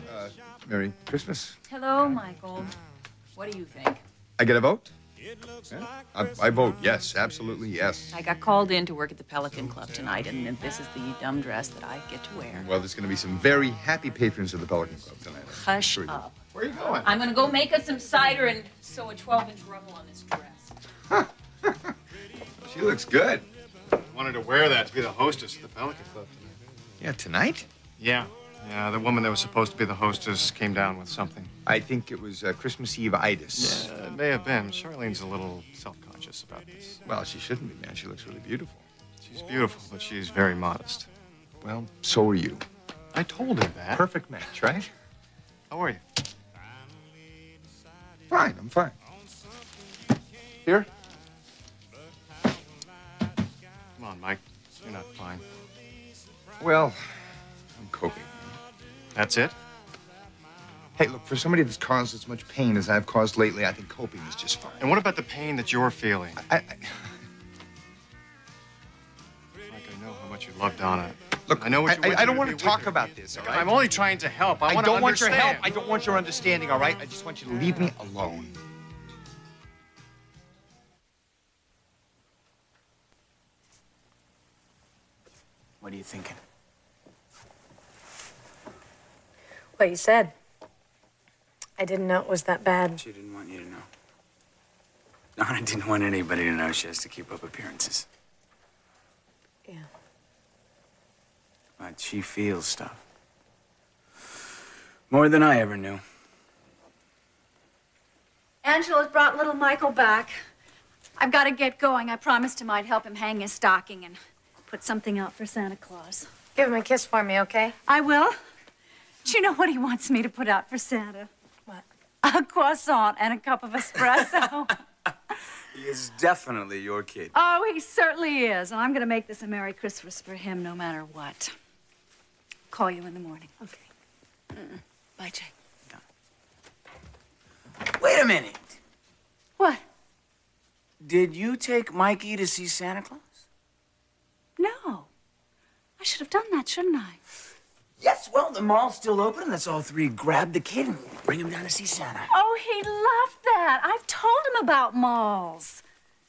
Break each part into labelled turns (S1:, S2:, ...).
S1: Merry Christmas.
S2: Hello, Michael. What do you think?
S1: I get a vote? Yeah. I vote yes, absolutely yes.
S2: I got called in to work at the Pelican Club tonight, and this is the dumb dress that I get to wear.
S1: Well, there's going to be some very happy patrons of the Pelican Club tonight.
S2: Hush up.
S1: Where are you going?
S2: I'm going to go make us some cider and sew a 12-inch ruffle on this dress.
S1: She looks good.
S3: Wanted to wear that to be the hostess of the Pelican Club tonight.
S1: Yeah, tonight?
S3: Yeah. Yeah, the woman that was supposed to be the hostess came down with something.
S1: I think it was Christmas Eve-itis.
S3: Yeah, it may have been. Charlene's a little self-conscious about this.
S1: Well, she shouldn't be, man. She looks really beautiful.
S3: She's beautiful, but she's very modest.
S1: Well, so are you.
S3: I told her that.
S1: Perfect match, right?
S3: How are you?
S1: Fine, I'm fine. Here?
S3: Come on, Mike. You're not fine.
S1: Well, I'm coping.
S3: That's it?
S1: Hey, look, for somebody that's caused as much pain as I've caused lately, I think coping is just fine.
S3: And what about the pain that you're feeling?
S1: Mike,
S3: I know how much you love Donna.
S1: Look,
S3: I know what you
S1: I don't want to talk about this, all right?
S3: I'm only trying to help.
S1: I
S3: want
S1: don't
S3: to
S1: want your
S3: understand.
S1: help. I don't want your understanding, all right? I just want you to leave me alone.
S4: What are you thinking?
S5: What you said. I didn't know it was that bad.
S4: She didn't want you to know. Donna didn't want anybody to know. She has to keep up appearances.
S5: Yeah.
S4: But she feels stuff. More than I ever knew.
S6: Angela's brought little Michael back. I've got to get going. I promised him I'd help him hang his stocking and put something out for Santa Claus.
S5: Give him a kiss for me, okay?
S6: I will. Do you know what he wants me to put out for Santa?
S5: What?
S6: A croissant and a cup of espresso.
S4: He is definitely your kid.
S6: Oh, he certainly is. And I'm going to make this a Merry Christmas for him no matter what. Call you in the morning.
S5: Okay.
S6: Bye, Jake.
S4: Wait a minute.
S6: What?
S4: Did you take Mikey to see Santa Claus?
S6: No. I should have done that, shouldn't I?
S4: Yes, well, the mall's still open. Let's all three grab the kid and bring him down to see Santa.
S6: Oh, he loved that. I've told him about malls.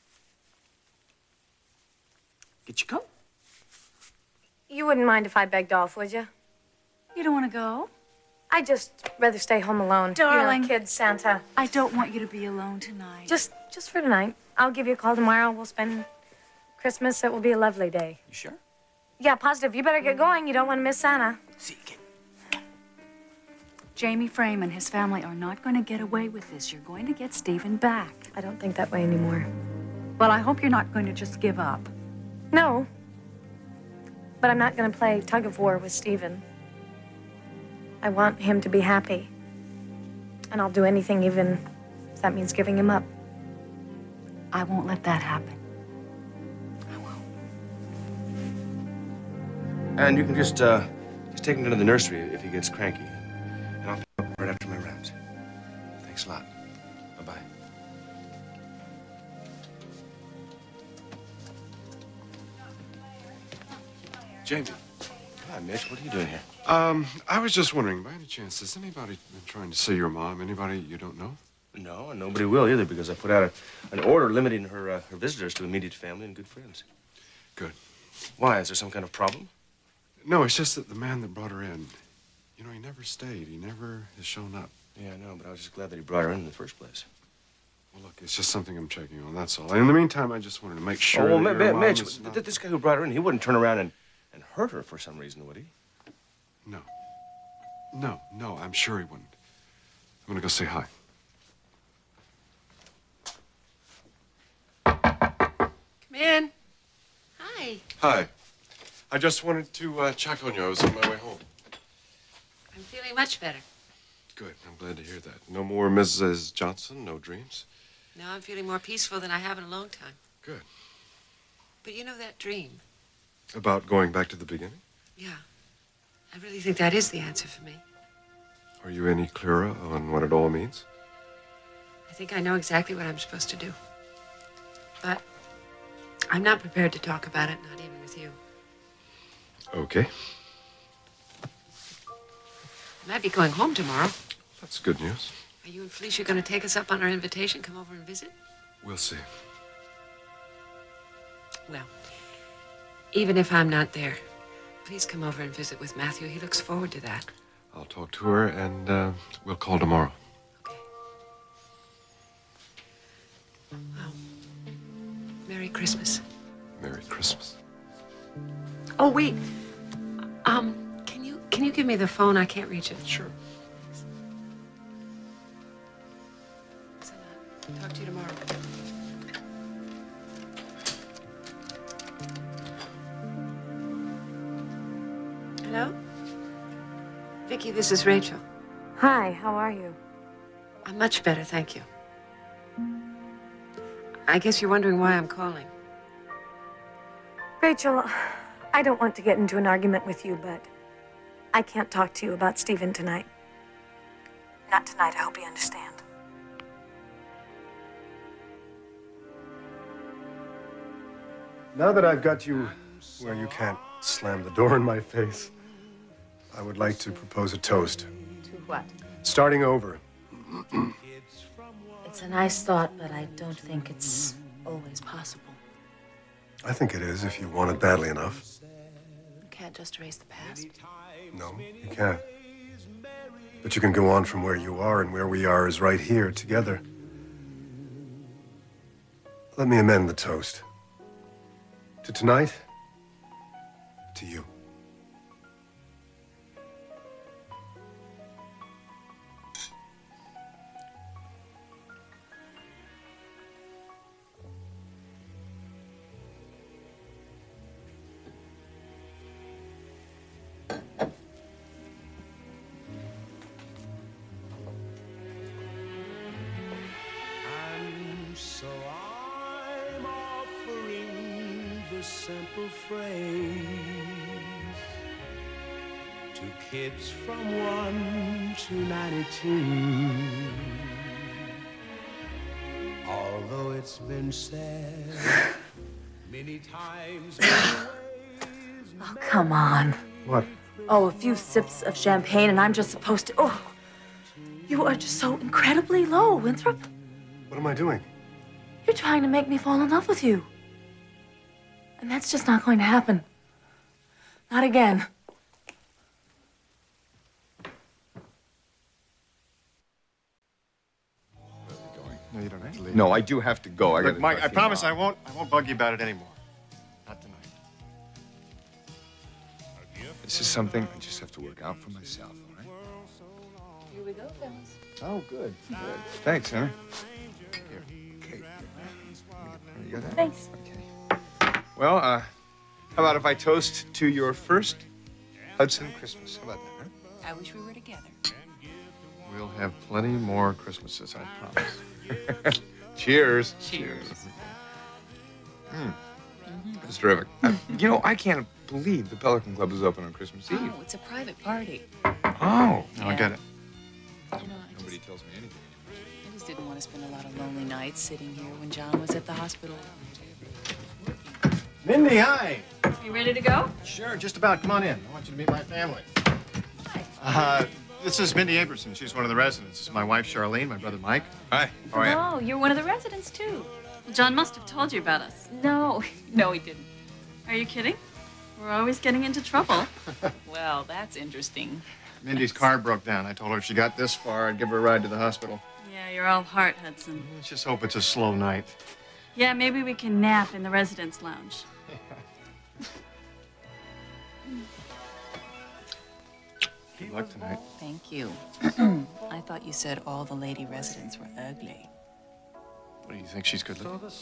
S4: Get your coat.
S5: You wouldn't mind if I begged off, would you?
S6: You don't want to go?
S5: I'd just rather stay home alone.
S6: Darling.
S5: You know, kid Santa.
S6: I don't want you to be alone tonight.
S5: Just for tonight. I'll give you a call tomorrow. We'll spend Christmas. It will be a lovely day.
S4: You sure?
S5: Yeah, positive. You better get going. You don't want to miss Santa.
S4: See you again.
S6: Jamie Frame and his family are not going to get away with this. You're going to get Stephen back.
S5: I don't think that way anymore.
S6: Well, I hope you're not going to just give up.
S5: No. But I'm not going to play tug of war with Stephen. I want him to be happy. And I'll do anything, even if that means giving him up.
S6: I won't let that happen.
S7: And you can just take him to the nursery if he gets cranky. And I'll pick him up right after my rounds. Thanks a lot. Bye-bye.
S3: Jamie.
S7: Hi, Mitch. What are you doing here?
S3: I was just wondering, by any chance, has anybody been trying to see your mom? Anybody you don't know?
S7: No, and nobody will either because I put out an order limiting her visitors to immediate family and good friends.
S3: Good.
S7: Why? Is there some kind of problem?
S3: No, it's just that the man that brought her in, you know, he never stayed. He never has shown up.
S7: Yeah, I know, but I was just glad that he brought her in the first place.
S3: Well, look, it's just something I'm checking on, that's all. In the meantime, I just wanted to make sure
S7: Oh, well,
S3: that your mom
S7: Mitch,
S3: is not...
S7: this guy who brought her in, he wouldn't turn around and hurt her for some reason, would he?
S3: No, I'm sure he wouldn't. I'm gonna go say hi.
S8: Come in. Hi.
S3: Hi. I just wanted to check on you. I was on my way home.
S8: I'm feeling much better.
S3: Good. I'm glad to hear that. No more Mrs. Johnson, no dreams?
S8: No, I'm feeling more peaceful than I have in a long time.
S3: Good.
S8: But you know that dream?
S3: About going back to the beginning?
S8: Yeah. I really think that is the answer for me.
S3: Are you any clearer on what it all means?
S8: I think I know exactly what I'm supposed to do. But I'm not prepared to talk about it, not even with you.
S3: Okay.
S8: I might be going home tomorrow.
S3: That's good news.
S8: Are you and Felicia going to take us up on our invitation? Come over and visit?
S3: We'll see.
S8: Well, even if I'm not there, please come over and visit with Matthew. He looks forward to that.
S3: I'll talk to her, and we'll call tomorrow.
S8: Okay. Well, Merry Christmas.
S3: Merry Christmas.
S8: Oh, wait. Can you give me the phone? I can't reach it.
S3: Sure.
S8: Talk to you tomorrow. Hello? Vicki, this is Rachel.
S5: Hi, how are you?
S8: I'm much better, thank you. I guess you're wondering why I'm calling.
S5: Rachel, I don't want to get into an argument with you, but I can't talk to you about Stephen tonight. Not tonight, I hope you understand.
S9: Now that I've got you where you can't slam the door in my face, I would like to propose a toast.
S2: To what?
S9: Starting over.
S2: It's a nice thought, but I don't think it's always possible.
S9: I think it is if you want it badly enough.
S2: You can't just erase the past.
S9: No, you can't. But you can go on from where you are, and where we are is right here, together. Let me amend the toast. To tonight, to you.
S10: So I'm offering the simple phrase to kids from 1 to 92. Although it's been said many times.
S2: Oh, come on.
S9: What?
S2: Oh, a few sips of champagne and I'm just supposed to... Oh, you are just so incredibly low, Winthrop.
S9: What am I doing?
S2: You're trying to make me fall in love with you. And that's just not going to happen. Not again.
S3: No, you don't have to leave.
S1: No, I do have to go.
S3: Look, Mike, I promise I won't bug you about it anymore. Not tonight.
S1: This is something I just have to work out for myself, all right?
S2: Here we go, fellas.
S1: Oh, good. Good. Thanks, Henry. Here. Okay. You got that?
S2: Thanks.
S1: Okay. Well, how about if I toast to your first Hudson Christmas? How about that, huh?
S2: I wish we were together.
S3: We'll have plenty more Christmases, I promise.
S1: Cheers.
S2: Cheers.
S1: That's terrific. You know, I can't believe the Pelican Club is open on Christmas Eve.
S2: Oh, it's a private party.
S1: Oh.
S3: No, I get it.
S2: You know,
S1: Nobody tells me anything.
S2: I just didn't want to spend a lot of lonely nights sitting here when John was at the hospital.
S11: Mindy, hi.
S6: You ready to go?
S11: Sure, just about. Come on in. I want you to meet my family.
S6: Hi.
S11: This is Mindy Aberson. She's one of the residents. This is my wife, Charlene, my brother, Mike.
S1: Hi. How are you?
S6: Oh, you're one of the residents, too. John must have told you about us.
S2: No, no, he didn't.
S6: Are you kidding? We're always getting into trouble.
S2: Well, that's interesting.
S11: Mindy's car broke down. I told her if she got this far, I'd give her a ride to the hospital.
S6: Yeah, you're all heart, Hudson.
S11: Let's just hope it's a slow night.
S6: Yeah, maybe we can nap in the residence lounge.
S3: Good luck tonight.
S2: Thank you. I thought you said all the lady residents were ugly.
S3: What do you think? She's good looking?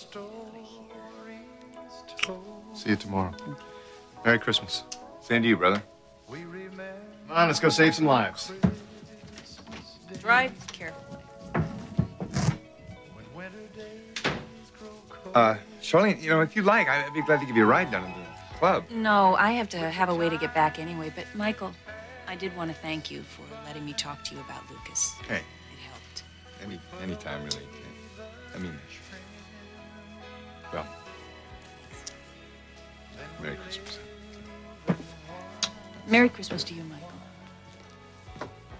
S3: See you tomorrow. Merry Christmas.
S1: Same to you, brother.
S11: Come on, let's go save some lives.
S2: Drive carefully.
S1: Charlene, you know, if you'd like, I'd be glad to give you a ride down to the club.
S2: No, I have to have a way to get back anyway. But, Michael, I did want to thank you for letting me talk to you about Lucas.
S1: Hey.
S2: It helped.
S1: Anytime, really. I mean, well, Merry Christmas.
S2: Merry Christmas to you, Michael.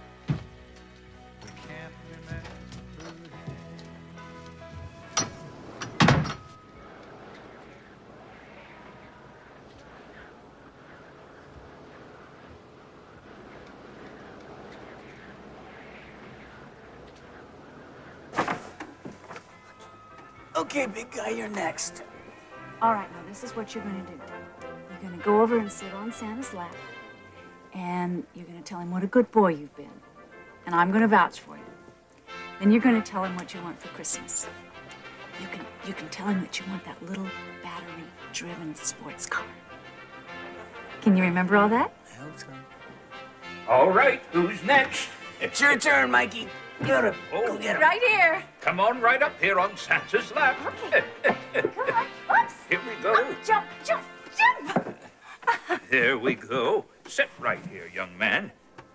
S4: Okay, big guy, you're next.
S6: All right, now this is what you're gonna do. You're gonna go over and sit on Santa's lap, and you're gonna tell him what a good boy you've been. And I'm gonna vouch for you. Then you're gonna tell him what you want for Christmas. You can tell him that you want that little battery-driven sports car. Can you remember all that?
S4: I hope so.
S12: All right, who's next?
S4: It's your turn, Mikey. Go get him.
S6: Right here.
S12: Come on right up here on Santa's lap.
S6: Okay. Come on. Oops.
S12: Here we go.
S6: Up, jump, jump, jump.
S12: There we go. Sit right here, young man.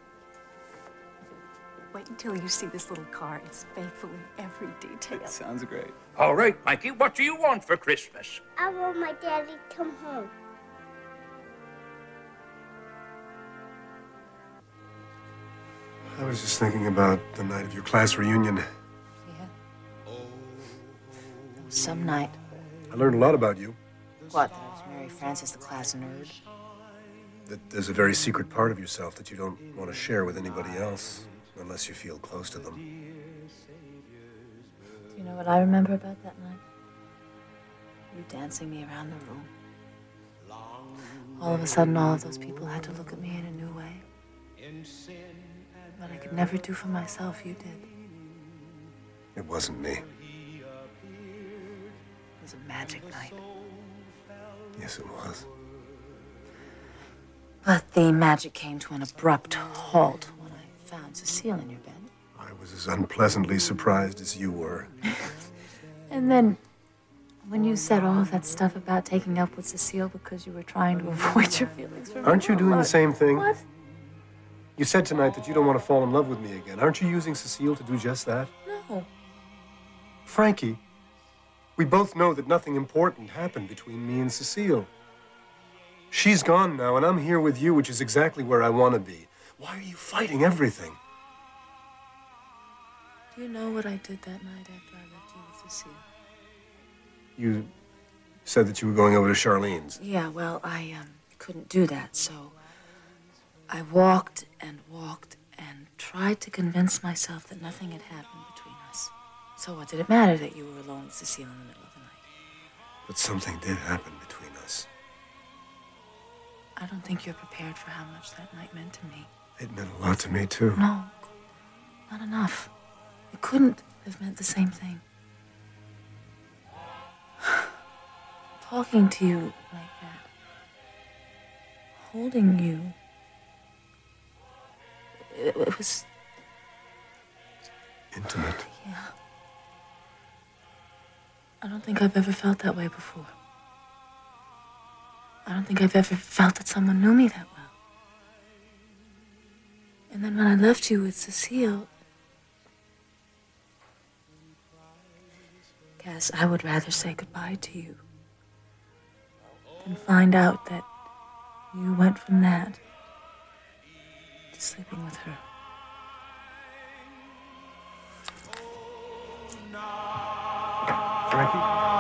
S6: Wait until you see this little car. It's faithful in every detail.
S4: Sounds great.
S12: All right, Mikey, what do you want for Christmas?
S13: I want my daddy to come home.
S9: I was just thinking about the night of your class reunion.
S2: Yeah. That was some night.
S9: I learned a lot about you.
S2: What, that I was Mary Frances, the class nerd?
S9: That there's a very secret part of yourself that you don't want to share with anybody else, unless you feel close to them.
S2: Do you know what I remember about that night? You dancing me around the room. All of a sudden, all of those people had to look at me in a new way. What I could never do for myself, you did.
S9: It wasn't me.
S2: It was a magic night.
S9: Yes, it was.
S2: But the magic came to an abrupt halt when I found Cecile in your bed.
S9: I was as unpleasantly surprised as you were.
S2: And then, when you said all of that stuff about taking up with Cecile because you were trying to avoid your feelings for me.
S9: Aren't you doing the same thing?
S2: What?
S9: You said tonight that you don't want to fall in love with me again. Aren't you using Cecile to do just that?
S2: No.
S9: Frankie, we both know that nothing important happened between me and Cecile. She's gone now, and I'm here with you, which is exactly where I want to be. Why are you fighting everything?
S2: Do you know what I did that night after I left you with Cecile?
S9: You said that you were going over to Charlene's.
S2: Yeah, well, I couldn't do that, so I walked and tried to convince myself that nothing had happened between us. So what did it matter that you were alone with Cecile in the middle of the night?
S9: But something did happen between us.
S2: I don't think you're prepared for how much that night meant to me.
S9: It meant a lot to me, too.
S2: No, not enough. It couldn't have meant the same thing. Talking to you like that, holding you, it was
S9: intimate.
S2: Yeah. I don't think I've ever felt that way before. I don't think I've ever felt that someone knew me that well. And then when I left you with Cecile, Cass, I would rather say goodbye to you than find out that you went from that to sleeping with her.
S9: Frankie?